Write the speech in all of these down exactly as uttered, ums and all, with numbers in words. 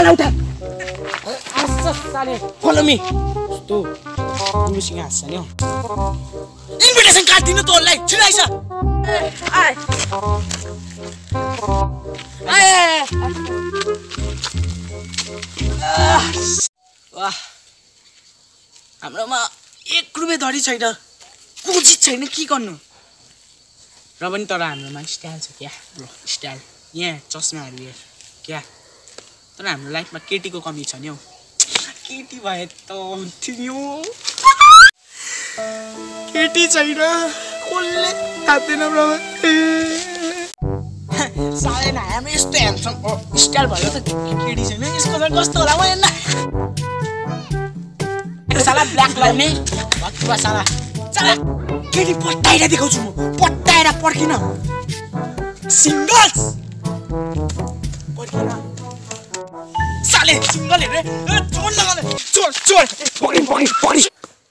उठा उठा आस्सा साले फलो मी कस्तो गुरुसँग हाँस्छ नि हौ इन्भिटेसन कार्ड दिनु तँलाई छिराइछ आइ आइ वाह हाम्रोमा एक रुपियाँ धरी छैन पुँजी छैन के गर्नु र पनि तर हाम्रोमा स्टाइल छ क्या स्टाइल यहाँ चस्माहरू हेर क्या तर हाम्रो लाइफमा केटीको कमी छ नि हौ केटी भए त हुन्थ्यो केटी छैन कसले थाप्दैन साह्रै न हामी यस्तो ह्यान्डसम स्टाइल भयो त केटी छैन यसको त कस्तो होला म साला ब्ल्याक लाउने भक्वा साला साला केटी पट्टाएर देखाउँछु म पट्टाएर पर्खिन सिङ्गल्स पर्खिन साले सिङ्गल हेरे चोर लगाले चोर चोर पकडी पकडी पकडी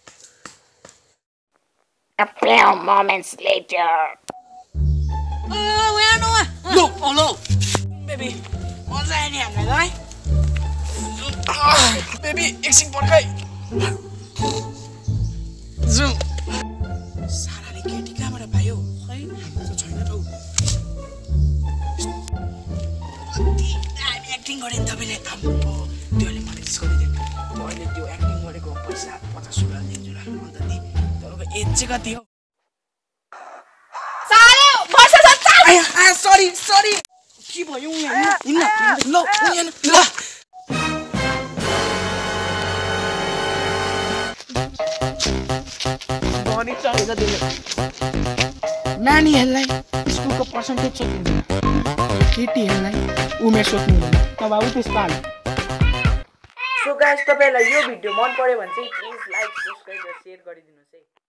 A few moments later. Oh, where no? Look, oh no, baby. What's that in here, guy? Baby, एकछिन पर्खै Zoom. सालाले केटी कहाँबाट पायो खै हाम्रो त छैन त हामी एक्टिङ गरे नि तपाईले हाम्रो त्योले मलाई डिस्काउन्ट दिनु मैले त्यो एक्टिङ गरेको पैसा पचास रुपैयाँ दिन्छु ल अन्त नि तपाईको एज चाहिँ कति हो साले वर्ष सत्ताइस आया आया सरी सरी के भयो यहाँ हिँड्न ल यहाँ ल बनी चढेर दिनु नानीहरूलाई स्कुलको पर्सेन्टेज सोध्नु केटीहरूलाई उमेर सोध्नु तब उ त्यसपाल सो गाइस तपाईलाई यो भिडियो मन पर्यो भने चाहिँ प्लिज लाइक सब्स्क्राइब र शेयर गरिदिनुस् है।